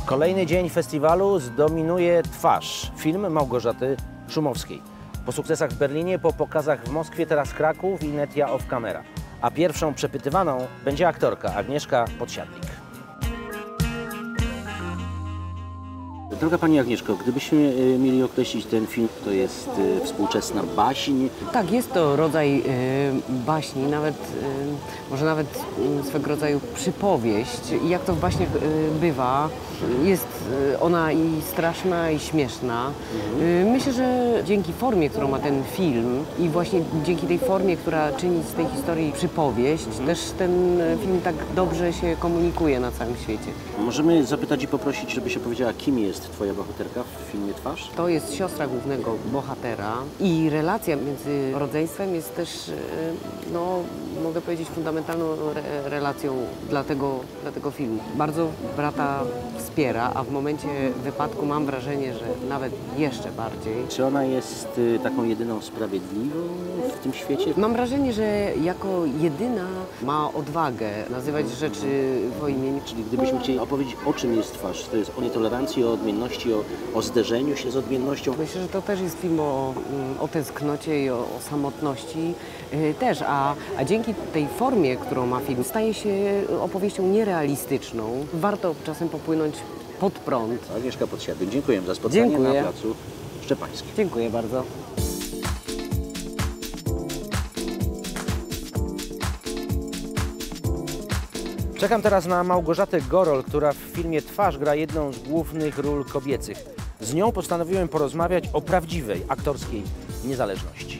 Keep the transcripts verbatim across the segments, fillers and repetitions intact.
Kolejny dzień festiwalu zdominuje Twarz, film Małgorzaty Szumowskiej. Po sukcesach w Berlinie, po pokazach w Moskwie, teraz Kraków i Netia Off Camera. A pierwszą przepytywaną będzie aktorka Agnieszka Podsiadlik. Droga Pani Agnieszko, gdybyśmy mieli określić ten film, to jest y, współczesna baśń. Tak, jest to rodzaj y, baśni, nawet, y, może nawet y, swego rodzaju przypowieść. I jak to w baśniach y, bywa, jest y, ona i straszna, i śmieszna. Y, myślę, że dzięki formie, którą ma ten film i właśnie dzięki tej formie, która czyni z tej historii przypowieść, mhm. też ten film tak dobrze się komunikuje na całym świecie. Możemy zapytać i poprosić, żeby się powiedziała, kim jest Twoja bohaterka w filmie Twarz? To jest siostra głównego bohatera i relacja między rodzeństwem jest też, no, mogę powiedzieć, fundamentalną re relacją dla tego, dla tego filmu. Bardzo brata wspiera, a w momencie wypadku mam wrażenie, że nawet jeszcze bardziej. Czy ona jest y, taką jedyną sprawiedliwą w tym świecie? Mam wrażenie, że jako jedyna ma odwagę nazywać rzeczy po imieniu. Czyli gdybyśmy chcieli opowiedzieć, o czym jest Twarz, to jest o nietolerancji, o odmienności, o, o zderzeniu się z odmiennością. Myślę, że to też jest film o, o tęsknocie i o, o samotności yy, też, a, a dzięki tej formie, którą ma film, staje się opowieścią nierealistyczną. Warto czasem popłynąć pod prąd. Agnieszka Podsiadlik, dziękuję za spotkanie Dziękuję. na Placu Szczepańskim. Dziękuję bardzo. Czekam teraz na Małgorzatę Gorol, która w filmie Twarz gra jedną z głównych ról kobiecych. Z nią postanowiłem porozmawiać o prawdziwej aktorskiej niezależności.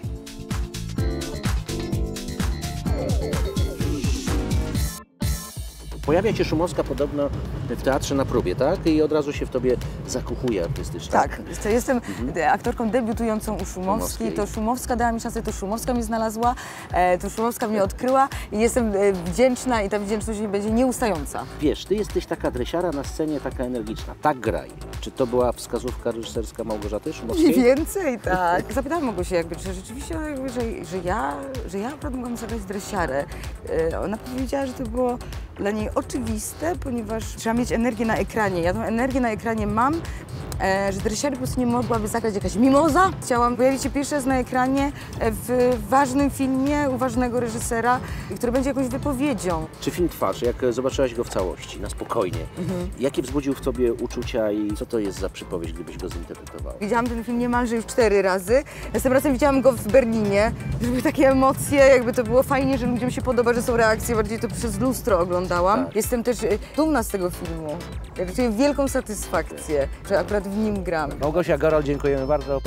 Pojawia się Szumowska podobno w teatrze na próbie, tak? I od razu się w tobie zakochuje artystycznie. Tak, jestem mhm. aktorką debiutującą u Szumowskiej. Szumowskiej. To Szumowska dała mi szansę, to Szumowska mnie znalazła, to Szumowska mnie odkryła i jestem wdzięczna i ta wdzięczność będzie nieustająca. Wiesz, ty jesteś taka dresiara na scenie, taka energiczna. Tak graj. Czy to była wskazówka reżyserska Małgorzaty Szumowskiej? Mniej więcej, tak. Zapytałam mogę się, jakby, czy rzeczywiście, jakby, że, że, ja, że ja naprawdę mogłam zagrać dresiarę. Ona powiedziała, że to było dla niej oczywiste, ponieważ trzeba mieć energię na ekranie. Ja tą energię na ekranie mam, e, że dresiary po prostu nie mogłaby zagrać jakaś mimoza. Chciałam pojawić się pierwszy raz na ekranie w ważnym filmie u ważnego reżysera, który będzie jakąś wypowiedzią. Czy film Twarz, jak zobaczyłaś go w całości, na spokojnie, mhm. jakie wzbudził w tobie uczucia i co to jest za przypowieść, gdybyś go zinterpretowała? Widziałam ten film niemalże już cztery razy. Następnym razem widziałam go w Berlinie. Były takie emocje, jakby to było fajnie, że ludziom się podoba, że są reakcje, bardziej to przez lustro oglądałam. Tak. Jestem też dumna z tego filmu. Ja czuję wielką satysfakcję, że akurat w nim gram. Małgosia Gorol, dziękujemy bardzo.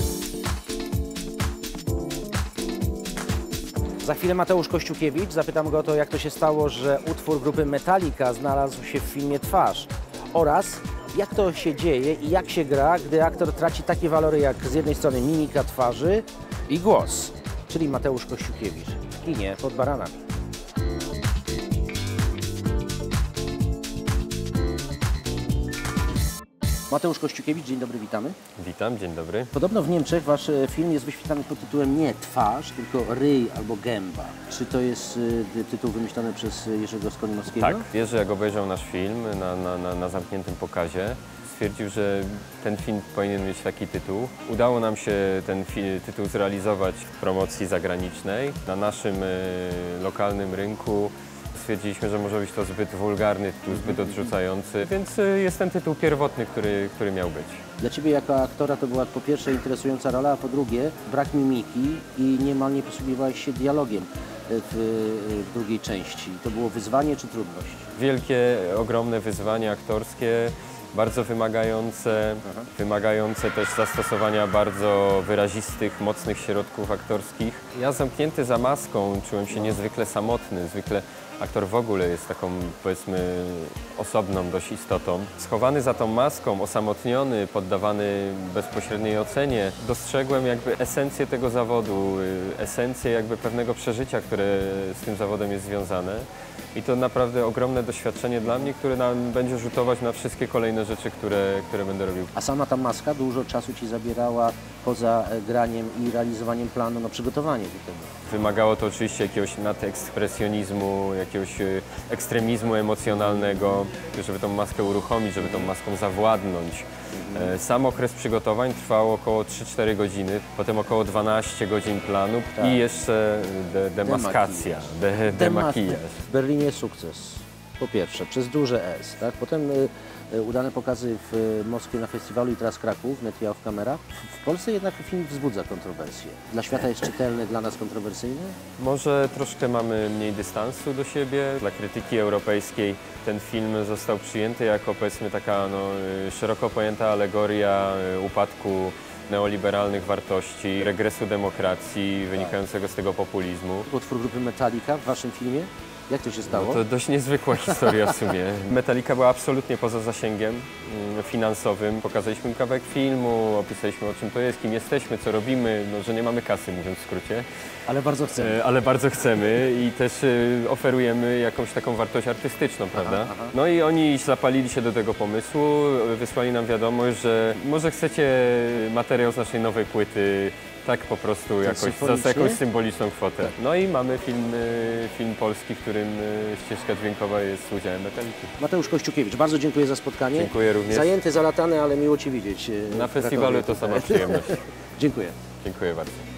Za chwilę Mateusz Kościukiewicz. Zapytam go o to, jak to się stało, że utwór grupy Metallica znalazł się w filmie Twarz. Oraz jak to się dzieje i jak się gra, gdy aktor traci takie walory jak z jednej strony mimika twarzy i głos. Czyli Mateusz Kościukiewicz w kinie Pod baranami. Mateusz Kościukiewicz, dzień dobry, witamy. Witam, dzień dobry. Podobno w Niemczech wasz film jest wyświetlany pod tytułem nie Twarz, tylko Ryj albo Gęba. Czy to jest y, tytuł wymyślony przez Jerzego Skolimowskiego? Tak, Jerzy jak obejrzał nasz film na, na, na, na zamkniętym pokazie, stwierdził, że ten film powinien mieć taki tytuł. Udało nam się ten film, tytuł zrealizować w promocji zagranicznej. Na naszym y, lokalnym rynku stwierdziliśmy, że może być to zbyt wulgarny tytuł, zbyt odrzucający, więc jest ten tytuł pierwotny, który, który miał być. Dla Ciebie jako aktora to była po pierwsze interesująca rola, a po drugie brak mimiki i niemal nie posługiwałeś się dialogiem w, w drugiej części. To było wyzwanie czy trudność? Wielkie, ogromne wyzwanie aktorskie, bardzo wymagające, Aha. wymagające też zastosowania bardzo wyrazistych, mocnych środków aktorskich. Ja zamknięty za maską czułem się niezwykle samotny, zwykle aktor w ogóle jest taką, powiedzmy, osobną dość istotą. Schowany za tą maską, osamotniony, poddawany bezpośredniej ocenie, dostrzegłem jakby esencję tego zawodu, esencję jakby pewnego przeżycia, które z tym zawodem jest związane. I to naprawdę ogromne doświadczenie dla mnie, które nam będzie rzutować na wszystkie kolejne rzeczy, które, które będę robił. A sama ta maska dużo czasu Ci zabierała poza graniem i realizowaniem planu, no przygotowanie do tego? Wymagało to oczywiście jakiegoś nadekspresjonizmu, jak jakiegoś e, ekstremizmu emocjonalnego, żeby tą maskę uruchomić, żeby tą maską zawładnąć. E, Sam okres przygotowań trwał około trzy cztery godziny, potem około dwanaście godzin planu Tak. i jeszcze de, demaskacja, de, demakijaż. W Berlinie sukces. Po pierwsze, przez duże S, tak? Potem y, y, udane pokazy w y, Moskwie na festiwalu i teraz Kraków, Media of Camera. W, w Polsce jednak film wzbudza kontrowersje. Dla świata jest czytelny, dla nas kontrowersyjny? Może troszkę mamy mniej dystansu do siebie. Dla krytyki europejskiej ten film został przyjęty jako, powiedzmy, taka no, y, szeroko pojęta alegoria y, upadku neoliberalnych wartości, regresu demokracji wynikającego z tego populizmu. Utwór grupy Metallica w waszym filmie? Jak to się stało? To dość niezwykła historia w sumie. Metallica była absolutnie poza zasięgiem mm, finansowym. Pokazaliśmy im kawałek filmu, opisaliśmy, o czym to jest, kim jesteśmy, co robimy, no, że nie mamy kasy, mówiąc w skrócie. Ale bardzo chcę. E, Ale bardzo chcemy i też e, oferujemy jakąś taką wartość artystyczną, prawda? aha. No i oni zapalili się do tego pomysłu, e, wysłali nam wiadomość, że może chcecie materiał z naszej nowej płyty, tak po prostu jakoś, za symbolicznie? jakąś symboliczną kwotę. No i mamy film, e, film polski, w którym e, ścieżka dźwiękowa jest z udziałem Metalliki. Mateusz Kościukiewicz, bardzo dziękuję za spotkanie. Dziękuję również. Zajęty, zalatany, ale miło Cię widzieć. y, Na w festiwalu Krakowie. to sama przyjemność. Dziękuję. Dziękuję bardzo.